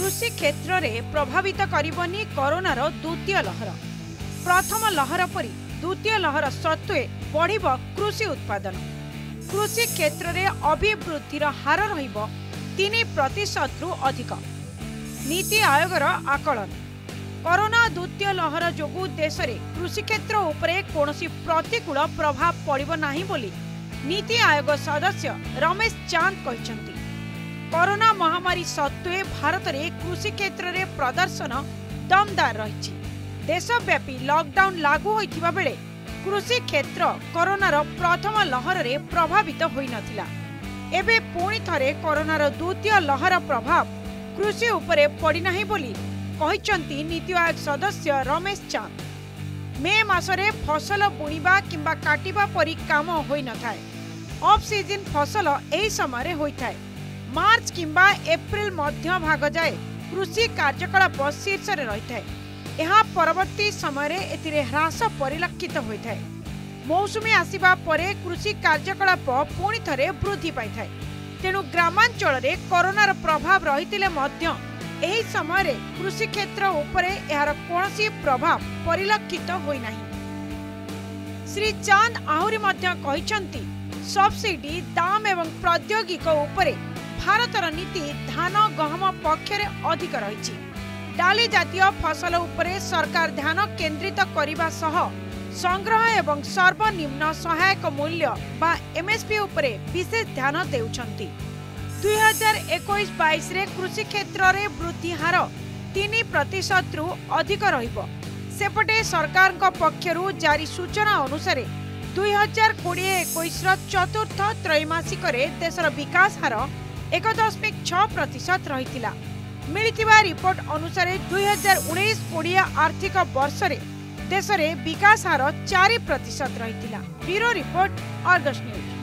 कृषि क्षेत्र में प्रभावित करबनी कोरोनार द्वितीय लहर। प्रथम लहर परी द्वितीय लहर सत्वे बढ़िब कृषि उत्पादन। कृषि क्षेत्र में अभिवृद्धि हार रहिब 3% रु अधिक। नीति आयोगर आकलन। कोरोना द्वितीय लहर जोगु देश में कृषि क्षेत्र उपरे कौनसी प्रतिकूल प्रभाव पड़िब नाही बोली नीति आयोग सदस्य रमेश चांद कहते। कोरोना महामारी सत्वे भारत में कृषि क्षेत्र में प्रदर्शन दमदार रही। देशव्यापी लॉकडाउन लागू होइथिबा बेले कृषि क्षेत्र कोरोनार प्रथम लहर रे प्रभावित होई नथिला। एबे पुणी थरे कोरोनार द्वितीय लहर प्रभाव कृषि उपरे पड़ी नाही बोली कहिसंती नीति आयोग सदस्य रमेश चांद। मे मासरे फसल बुणिबा किंबा काटिबा परी काम होई नथाय। ऑफ सीजन फसल एही समय होइथाय। मार्च किंबा एप्रिल मध्य भाग जाए कृषि कार्यकलाप शीर्ष रही है। यह परवर्ती समय एथिरे ह्रास परिलक्षित होता है। मौसुमी आसिबा परे कृषि कार्यकलाप पुणी थरे वृद्धि पाई थाए। तेणु ग्रामांचल रे कोरोनार प्रभाव रहितिले मध्य एही समय कृषि क्षेत्र उपरे यार कोनोसी प्रभाव परिलक्षित होई नाही। श्री चांद आहुरी मध्य कहिसंती सब्सिडी दाम एवं प्रौद्योगिक उपरे भारतर नीति धान गहम पक्षरे अधिक रही। डाली जातीय फसल उपरे सरकार ध्यान केंद्रित करने सह संग्रह एवं सर्वनिम्न सहायक मूल्य बा एमएसपी उपरे विशेष ध्यान देउछंती। 2021-22 रे कृषि क्षेत्र रे वृद्धि हार 3% रु अधिक रहिबो। सेपटे सरकार पक्षरु जारी सूचना अनुसार 2020-21 चतुर्थ त्रैमासिक देशर विकास हार 1.6% रही। मिलिथिबा रिपोर्ट अनुसार 2019-20 आर्थिक वर्ष रे देश रे विकास हार 4% रही। Bureau report, Argus news.